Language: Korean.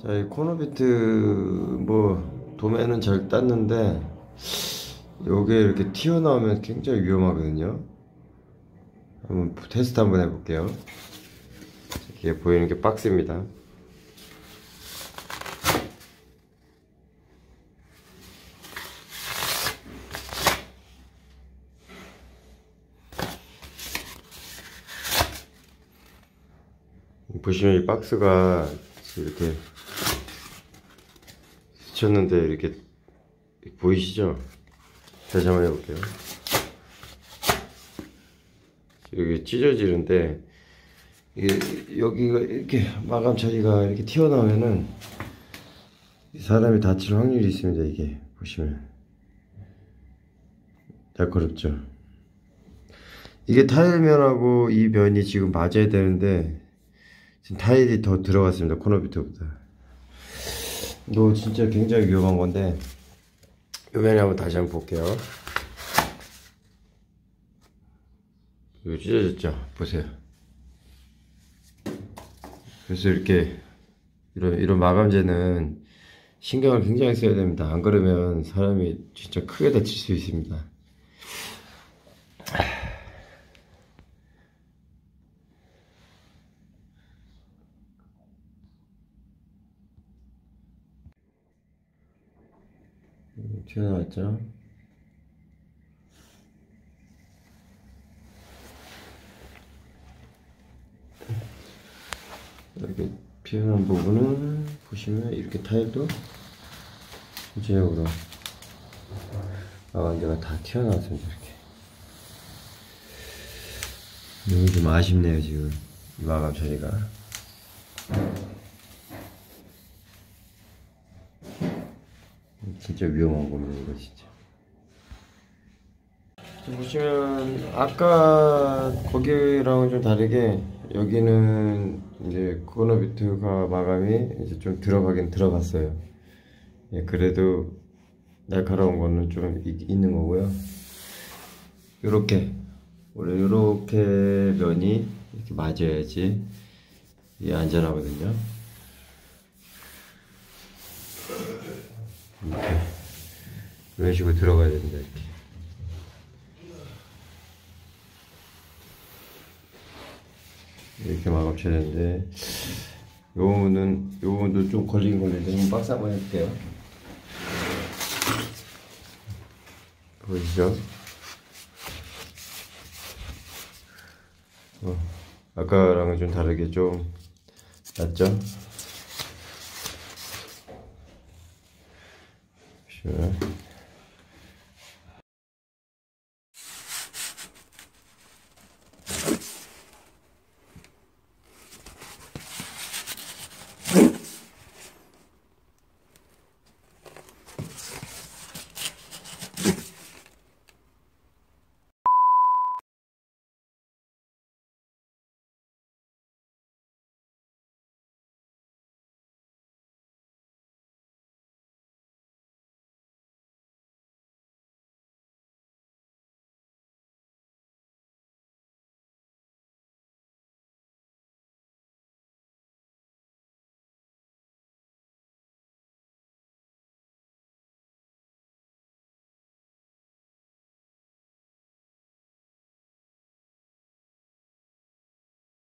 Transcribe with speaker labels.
Speaker 1: 자, 이 코너비트 뭐 도매는 잘 땄는데 요게 이렇게 튀어나오면 굉장히 위험하거든요. 한번 테스트 한번 해볼게요. 이게 보이는 게 박스입니다. 보시면 이 박스가 이렇게 스쳤는데 이렇게 보이시죠? 다시 한번 해볼게요. 여기 찢어지는데 이게 여기가 이렇게 마감 처리가 이렇게 튀어나오면은 사람이 다칠 확률이 있습니다. 이게 보시면 날카롭죠. 이게 타일면하고 이 면이 지금 맞아야 되는데 지금 타일이 더 들어갔습니다. 코너비트보다. 이거 진짜 굉장히 위험한 건데 이 면에 한번 다시 한번 볼게요. 이거 찢어졌죠? 보세요. 그래서 이렇게 이런 마감재는 신경을 굉장히 써야 됩니다. 안 그러면 사람이 진짜 크게 다칠 수 있습니다. 튀어나왔죠? 이렇게 튀어나온 부분은 보시면 이렇게 타일도 전체적으로 마감재가 다 튀어나왔습니다. 이렇게 너무 좀 아쉽네요. 지금 이 마감 처리가 진짜 위험한 겁니다. 이거 진짜. 지금 보시면 아까 거기랑은 좀 다르게 여기는 이제 코너비트가 마감이 이제 좀 들어가긴 들어갔어요. 예, 그래도 날카로운 거는 좀 있는 거고요. 요렇게 원래 요렇게 면이 이렇게 맞아야지 이게 안전하거든요. 이렇게 이런 식으로 들어가야 됩니다. 이렇게 마감 쳐야 되는데 요 부분도 좀 걸리긴 걸리는데 한번 박스 한번 해볼게요. 보이시죠? 아까랑은 좀 다르게 좀 낫죠? 보시면